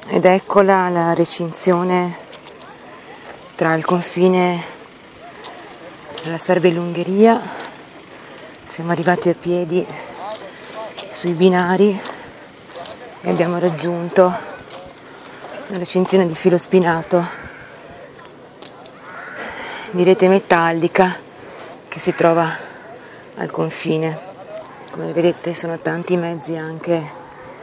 Ed eccola la recinzione tra il confine tra la Serbia e l'Ungheria. Siamo arrivati a piedi sui binari e abbiamo raggiunto una recinzione di filo spinato di rete metallica che si trova al confine. Come vedete sono tanti i mezzi anche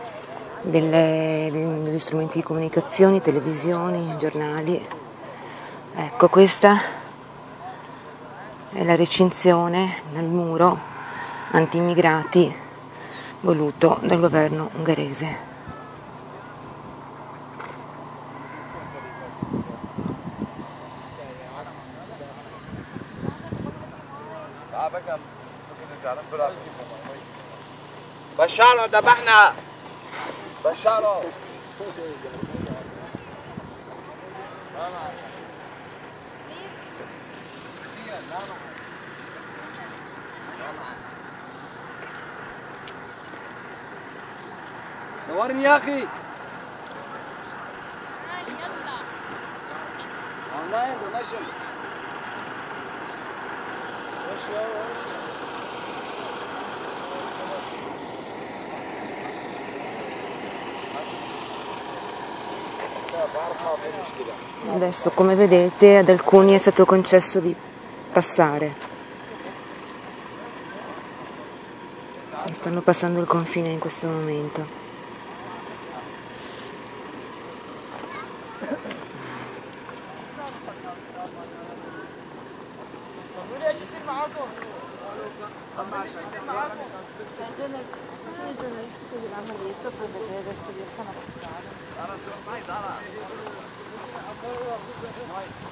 degli strumenti di comunicazione, televisioni, giornali. Ecco, questa è la recinzione nel muro anti-immigrati voluto dal governo ungherese. بشارة ذبحنا بشارة نورني يا أخي أونلاين دونيشن Adesso, come vedete, ad alcuni è stato concesso di passare. Stanno passando il confine in questo momento. L'hanno detto per vedere se riescono a passare.